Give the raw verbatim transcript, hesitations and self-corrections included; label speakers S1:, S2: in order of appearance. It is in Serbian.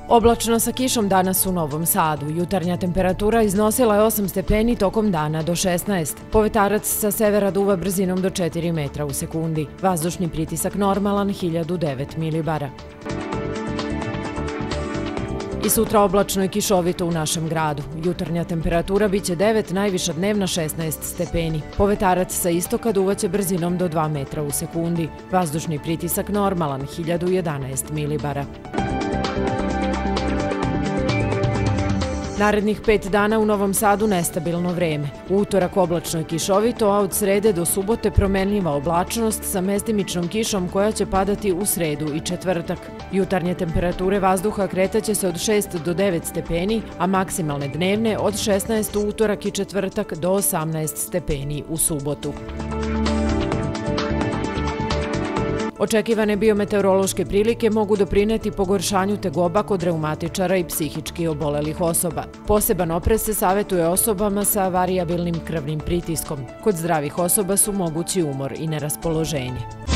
S1: Oblačno sa kišom danas u Novom Sadu. Jutarnja temperatura iznosila je osam stepeni, tokom dana do šesnaest. Povetarac sa severa duva brzinom do četiri metra u sekundi. Vazdušni pritisak normalan hiljadu devet milibara. I sutra oblačno i kišovito u našem gradu. Jutarnja temperatura biće devet, najviša dnevna šesnaest stepeni. Povetarac sa istoka duvaće brzinom do dva metra u sekundi. Vazdušni pritisak normalan hiljadu jedanaest milibara. Narednih pet dana u Novom Sadu nestabilno vreme. U utorak oblačno i kišovito, a od srede do subote promenljiva oblačnost sa mestimičnom kišom koja će padati u sredu i četvrtak. Jutarnje temperature vazduha kretaće se od šest do devet stepeni, a maksimalne dnevne od šesnaest u utorak i četvrtak do osamnaest stepeni u subotu. Očekivane biometeorološke prilike mogu doprineti pogoršanju tegoba kod reumatičara i psihički obolelih osoba. Poseban oprez se savetuje osobama sa varijabilnim krvnim pritiskom. Kod zdravih osoba su mogući umor i neraspoloženje.